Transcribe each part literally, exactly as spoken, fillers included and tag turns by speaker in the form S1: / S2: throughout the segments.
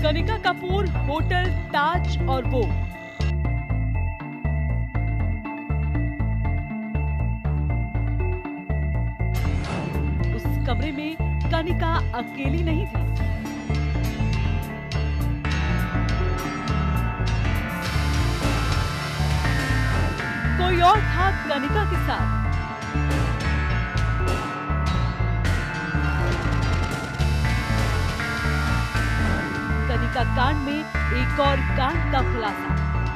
S1: Kanika Kapoor, hotel ताज और वो। उस कमरे में कनिका अकेली नहीं थी। कोई और था कनिका के साथ। कनिका कांड में एक और कांड का खुलासा।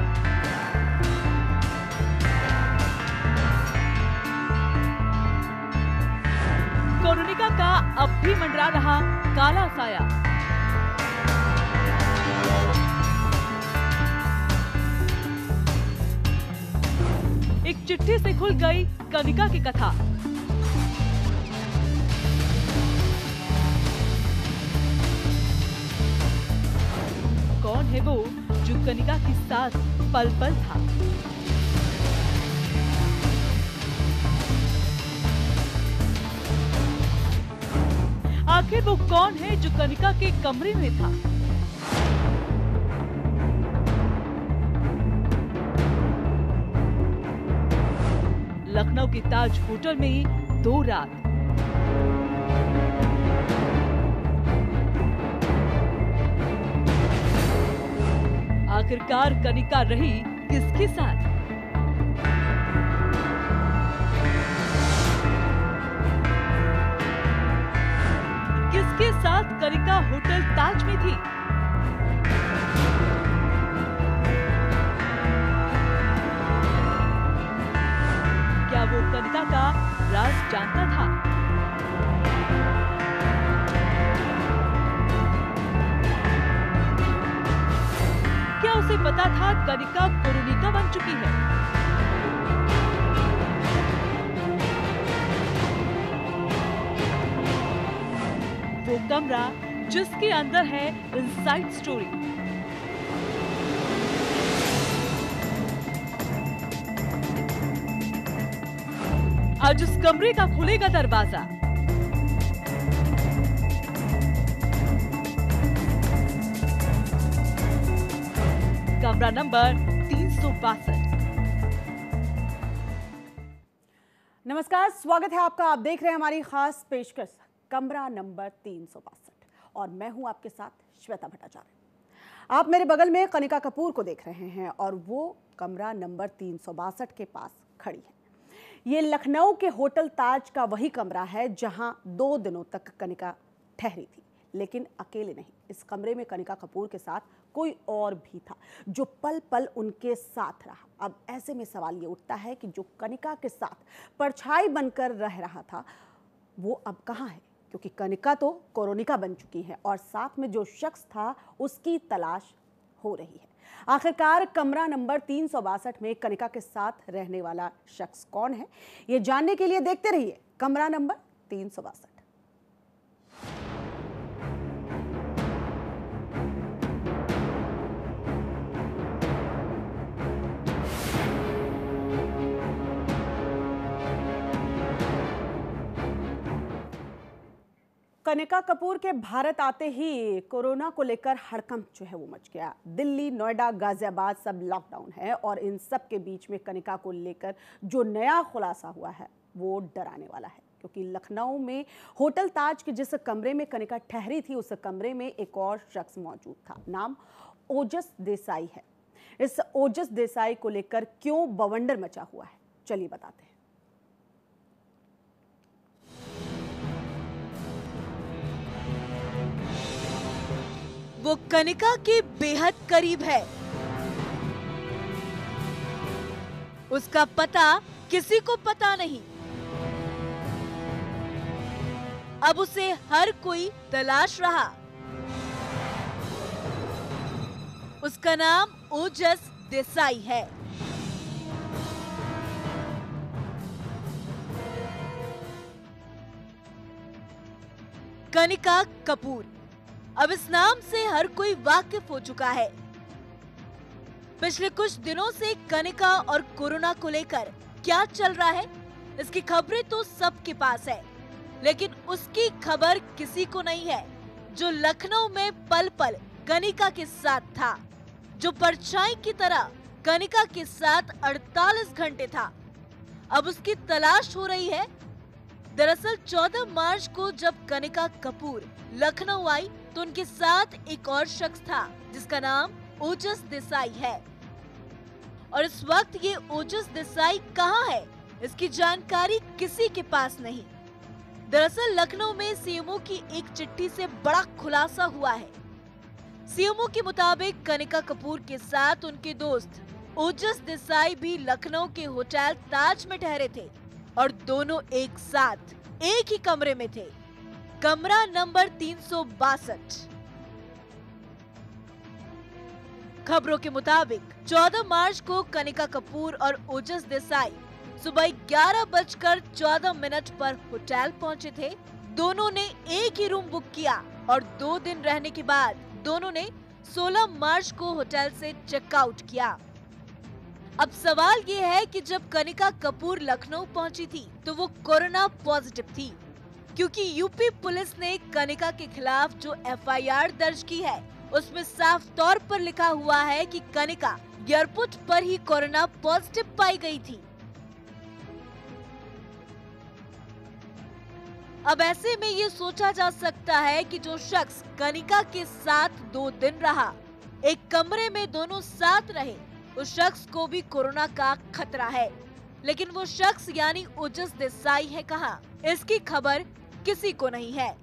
S1: कोरोनिका का अब भी मंडरा रहा काला साया। एक चिट्ठी से खुल गई कनिका की कथा। कौन है वो जो कनिका के साथ पल पल था? आखिर वो कौन है जो कनिका के कमरे में था? लखनऊ के ताज होटल में दो रात। आखिरकार कनिका रही किसके साथ? किसके साथ कनिका होटल ताज में थी? क्या वो कनिका का राज जानता था? क्या उसे पता था कनिका कोरोनिका बन चुकी है? वो कमरा जिसके अंदर है इनसाइड स्टोरी। आज उस कमरे का खुलेगा दरवाजा। कमरा नंबर तीन सौ बासठ।
S2: नमस्कार, स्वागत है आपका। आप देख रहे हैं हमारी खास पेशकश कमरा नंबर तीन सौ बासठ और मैं हूं आपके साथ श्वेता भट्टाचार्य। आप मेरे बगल में कनिका कपूर को देख रहे हैं और वो कमरा नंबर तीन सौ बासठ के पास खड़ी है। ये लखनऊ के होटल ताज का वही कमरा है जहां दो दिनों तक कनिका ठहरी थी, लेकिन अकेले नहीं। इस कमरे में कनिका कपूर के साथ कोई और भी था जो पल पल उनके साथ रहा। अब ऐसे में सवाल ये उठता है कि जो कनिका के साथ परछाई बनकर रह रहा था वो अब कहाँ है? क्योंकि कनिका तो कोरोनिका बन चुकी है और साथ में जो शख्स था उसकी तलाश हो रही है। आखिरकार कमरा नंबर तीन सौ बासठ में कनिका के साथ रहने वाला शख्स कौन है, ये जानने के लिए देखते रहिए कमरा नंबर तीन सौ बासठ। कनिका कपूर के भारत आते ही कोरोना को लेकर हड़कंप जो है वो मच गया। दिल्ली, नोएडा, गाजियाबाद सब लॉकडाउन है और इन सब के बीच में कनिका को लेकर जो नया खुलासा हुआ है वो डराने वाला है। क्योंकि लखनऊ में होटल ताज के जिस कमरे में कनिका ठहरी थी उस कमरे में एक और शख्स मौजूद था। नाम ओजस देसाई है। इस ओजस देसाई को लेकर क्यों बवंडर मचा हुआ है, चलिए बताते हैं।
S1: वो कनिका के बेहद करीब है। उसका पता किसी को पता नहीं। अब उसे हर कोई तलाश रहा। उसका नाम ओजस देसाई है। कनिका कपूर, अब इस नाम से हर कोई वाकिफ हो चुका है। पिछले कुछ दिनों से कनिका और कोरोना को लेकर क्या चल रहा है, इसकी खबरें तो सबके पास है, लेकिन उसकी खबर किसी को नहीं है जो लखनऊ में पल पल कनिका के साथ था, जो परछाई की तरह कनिका के साथ अड़तालीस घंटे था। अब उसकी तलाश हो रही है। दरअसल चौदह मार्च को जब कनिका कपूर लखनऊ आई तो उनके साथ एक और शख्स था जिसका नाम ओजस देसाई है। और इस वक्त ये ओजस देसाई कहाँ है, इसकी जानकारी किसी के पास नहीं। दरअसल लखनऊ में सीएमओ की एक चिट्ठी से बड़ा खुलासा हुआ है। सीएमओ के मुताबिक कनिका कपूर के साथ उनके दोस्त ओजस देसाई भी लखनऊ के होटल ताज में ठहरे थे और दोनों एक साथ एक ही कमरे में थे, कमरा नंबर तीन सौ बासठ। खबरों के मुताबिक चौदह मार्च को कनिका कपूर और ओजस देसाई सुबह ग्यारह बजकर चौदह मिनट पर होटल पहुंचे थे। दोनों ने एक ही रूम बुक किया और दो दिन रहने के बाद दोनों ने सोलह मार्च को होटल से चेकआउट किया। अब सवाल ये है कि जब कनिका कपूर लखनऊ पहुंची थी तो वो कोरोना पॉजिटिव थी, क्योंकि यूपी पुलिस ने कनिका के खिलाफ जो एफ आई आर दर्ज की है उसमें साफ तौर पर लिखा हुआ है कि कनिका एयरपोर्ट पर ही कोरोना पॉजिटिव पाई गई थी। अब ऐसे में ये सोचा जा सकता है कि जो शख्स कनिका के साथ दो दिन रहा, एक कमरे में दोनों साथ रहे, उस शख्स को भी कोरोना का खतरा है। लेकिन वो शख्स यानी ओजस देसाई है कहाँ, इसकी खबर किसी को नहीं है।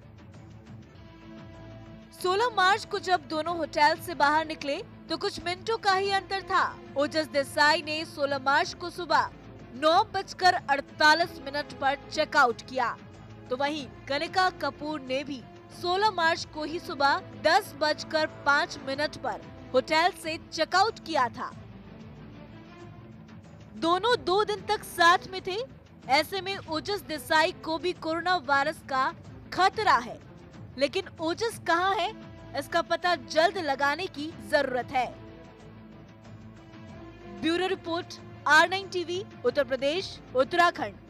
S1: सोलह मार्च को जब दोनों होटल से बाहर निकले तो कुछ मिनटों का ही अंतर था। ओजस देसाई ने सोलह मार्च को सुबह नौ बजकर अड़तालीस मिनट पर चेकआउट किया, तो वहीं कनिका कपूर ने भी सोलह मार्च को ही सुबह दस बजकर पाँच मिनट पर होटल से चेकआउट किया था। दोनों दो दिन तक साथ में थे। ऐसे में ओजस देसाई को भी कोरोना वायरस का खतरा है, लेकिन ओजस कहाँ है, इसका पता जल्द लगाने की जरूरत है। Bureau report, R nine TV, Uttar Pradesh, Uttarakhand.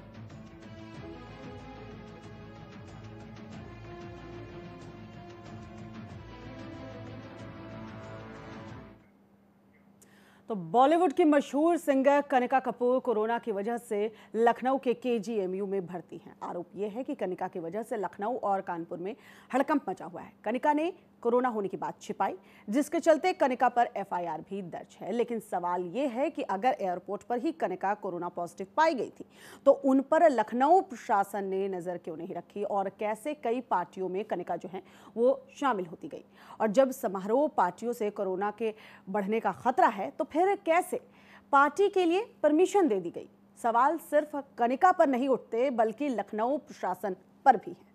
S2: तो बॉलीवुड की मशहूर सिंगर कनिका कपूर कोरोना की वजह से लखनऊ के के जी एम यू में भर्ती हैं। आरोप यह है कि कनिका की वजह से लखनऊ और कानपुर में हड़कंप मचा हुआ है। कनिका ने कोरोना होने की बात छिपाई, जिसके चलते कनिका पर एफ आई आर भी दर्ज है। लेकिन सवाल ये है कि अगर एयरपोर्ट पर ही कनिका कोरोना पॉजिटिव पाई गई थी तो उन पर लखनऊ प्रशासन ने नजर क्यों नहीं रखी, और कैसे कई पार्टियों में कनिका जो है वो शामिल होती गई। और जब समारोह पार्टियों से कोरोना के बढ़ने का खतरा है तो फिर कैसे पार्टी के लिए परमिशन दे दी गई। सवाल सिर्फ कनिका पर नहीं उठते बल्कि लखनऊ प्रशासन पर भी है।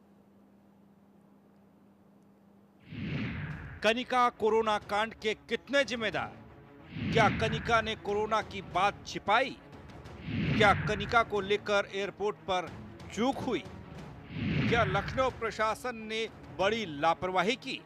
S3: कनिका कोरोना कांड के कितने जिम्मेदार? क्या कनिका ने कोरोना की बात छिपाई? क्या कनिका को लेकर एयरपोर्ट पर चूक हुई? क्या लखनऊ प्रशासन ने बड़ी लापरवाही की?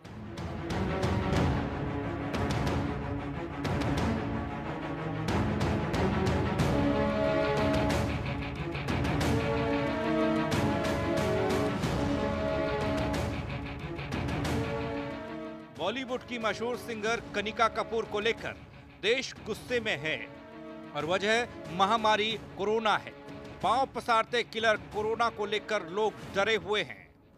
S3: बॉलीवुड की मशहूर सिंगर कनिका कपूर को लेकर देश गुस्से में है और वजह महामारी कोरोना है। पांव पसारते किलर कोरोना को लेकर लोग डरे हुए हैं।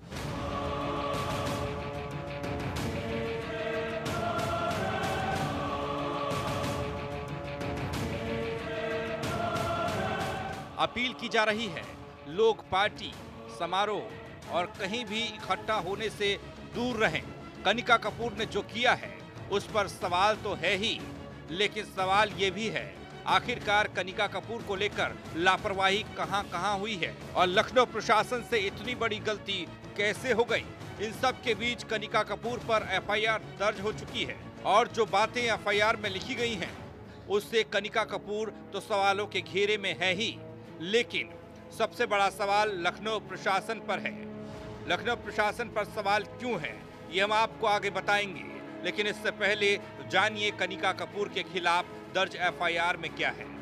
S3: अपील की जा रही है, लोग पार्टी, समारोह और कहीं भी इकट्ठा होने से दूर रहें। कनिका कपूर ने जो किया है उस पर सवाल तो है ही, लेकिन सवाल ये भी है आखिरकार कनिका कपूर को लेकर लापरवाही कहां कहां हुई है और लखनऊ प्रशासन से इतनी बड़ी गलती कैसे हो गई। इन सब के बीच कनिका कपूर पर एफ आई आर दर्ज हो चुकी है और जो बातें एफ आई आर में लिखी गई हैं उससे कनिका कपूर तो सवालों के घेरे में है ही, लेकिन सबसे बड़ा सवाल लखनऊ प्रशासन पर है। लखनऊ प्रशासन पर सवाल क्यों है ये हम आपको आगे बताएंगे, लेकिन इससे पहले जानिए कनिका कपूर के खिलाफ दर्ज एफ आई आर में क्या है।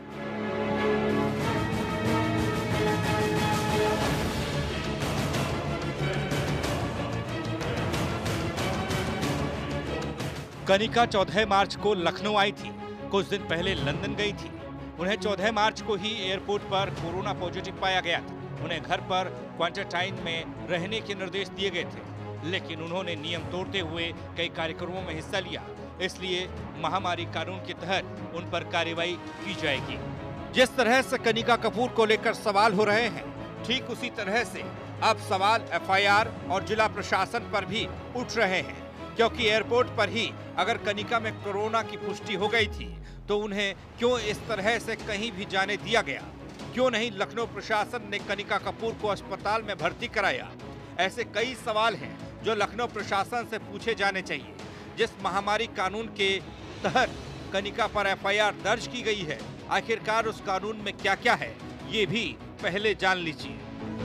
S3: कनिका चौदह मार्च को लखनऊ आई थी, कुछ दिन पहले लंदन गई थी। उन्हें चौदह मार्च को ही एयरपोर्ट पर कोरोना पॉजिटिव पाया गया था। उन्हें घर पर क्वारंटाइन में रहने के निर्देश दिए गए थे, लेकिन उन्होंने नियम तोड़ते हुए कई कार्यक्रमों में हिस्सा लिया। इसलिए महामारी कानून के तहत उन पर कार्रवाई की जाएगी। जिस तरह से कनिका कपूर को लेकर सवाल हो रहे हैं, ठीक उसी तरह से अब सवाल एफ आई आर और जिला प्रशासन पर भी उठ रहे हैं, क्योंकि एयरपोर्ट पर ही अगर कनिका में कोरोना की पुष्टि हो गई थी तो उन्हें क्यों इस तरह से कहीं भी जाने दिया गया? क्यों नहीं लखनऊ प्रशासन ने कनिका कपूर को अस्पताल में भर्ती कराया? ऐसे कई सवाल हैं जो लखनऊ प्रशासन से पूछे जाने चाहिए। जिस महामारी कानून के तहत कनिका पर एफ आई आर दर्ज की गई है, आखिरकार उस कानून में क्या क्या है, ये भी पहले जान लीजिए।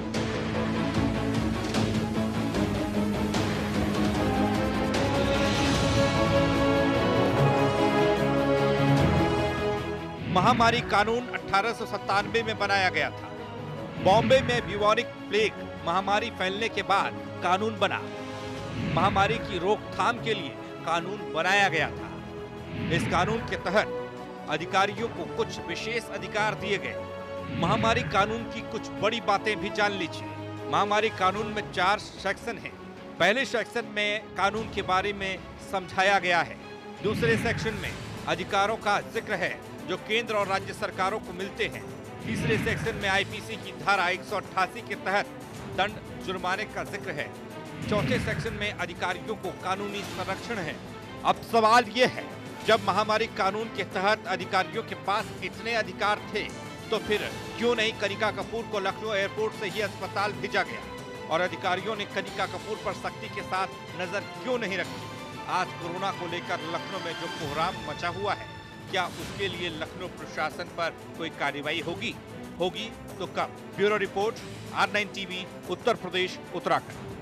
S3: महामारी कानून अठारह सौ सत्तानवे में बनाया गया था। बॉम्बे में ब्यूबोनिक प्लेग महामारी फैलने के बाद कानून बना। महामारी की रोकथाम के लिए कानून बनाया गया था। इस कानून के तहत अधिकारियों को कुछ विशेष अधिकार दिए गए। महामारी कानून की कुछ बड़ी बातें भी जान लीजिए। महामारी कानून में चार सेक्शन हैं। पहले सेक्शन में कानून के बारे में समझाया गया है। दूसरे सेक्शन में अधिकारों का जिक्र है जो केंद्र और राज्य सरकारों को मिलते हैं। तीसरे सेक्शन में आई पी सी की धारा एक सौ अट्ठासी के तहत दंड जुर्माने का जिक्र है। चौथे सेक्शन में अधिकारियों को कानूनी संरक्षण है। अब सवाल ये है, जब महामारी कानून के तहत अधिकारियों के पास इतने अधिकार थे तो फिर क्यों नहीं कनिका कपूर को लखनऊ एयरपोर्ट से ही अस्पताल भेजा गया? और अधिकारियों ने कनिका कपूर पर सख्ती के साथ नजर क्यों नहीं रखी? आज कोरोना को लेकर लखनऊ में जो कोहराम मचा हुआ है, क्या उसके लिए लखनऊ प्रशासन पर कोई कार्रवाई होगी? होगी तो कब? Bureau report, R nine TV, Uttar Pradesh, Uttarakhand.